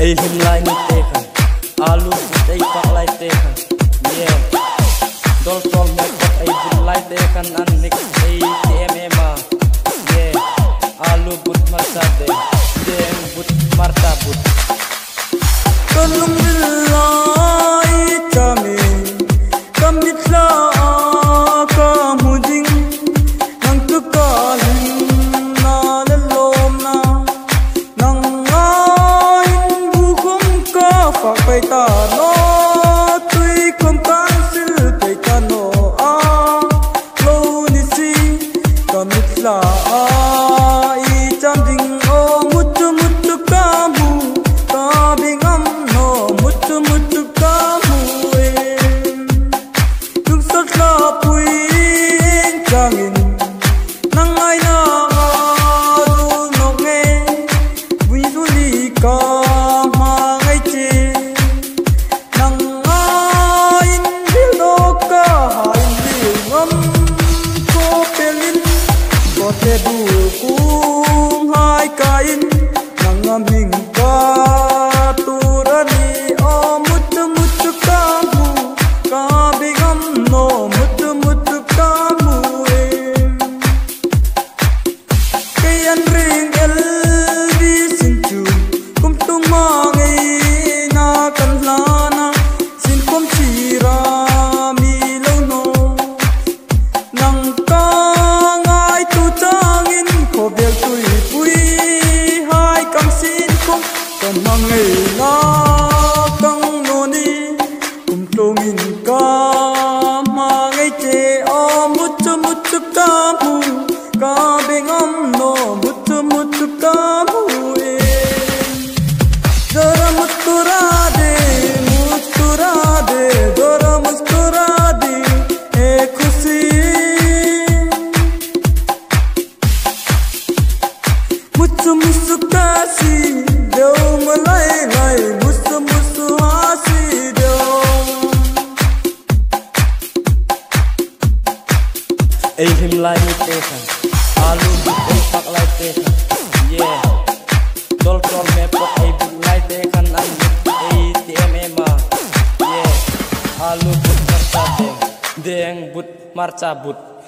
Ei him lai ni te khan alu ei pak lai te khan yeah dol tol me pak ei but lai te khan an mix ei tme ma yeah alu but marta de deng but marta but tolong lai kami kamitla kamu ding nang tukalin na lalom na nang ngain bukum ka fakay ta no tuy kom kansil kay ta no lo ni si kamitla i cham ding o mutu mutu kamu kabing am no mutu mutu kamu tung sot la puing changin nang ai na du no nge vi du li ka ma ngai chi nang ai dil do ka hai dil ngam ko pelin ko te du kung hai kain nang ngam hing ka turani o mutu mutu kamu ka bigam no mutu mutu kamu kayan ring elvi sinchu kum tumangai na kanlana sin kum chira mi lo no nang ka ngai tu changin ko bel tui pui hai kam sin kum kan mangai na kang no ni kum tongin ka mangai che o mutu mutu kamu ka bengam no mutu mutu kamu dara muskurade dara muskurade e khushi mutu mutu kasi deu malai lai mutu mutu hasi deu ei him lai ni te khan alu but ei pak lai te khan yeah dol tol me pak ei but lai te khan an ei tme ma yeah alu but marta de deng but marcha but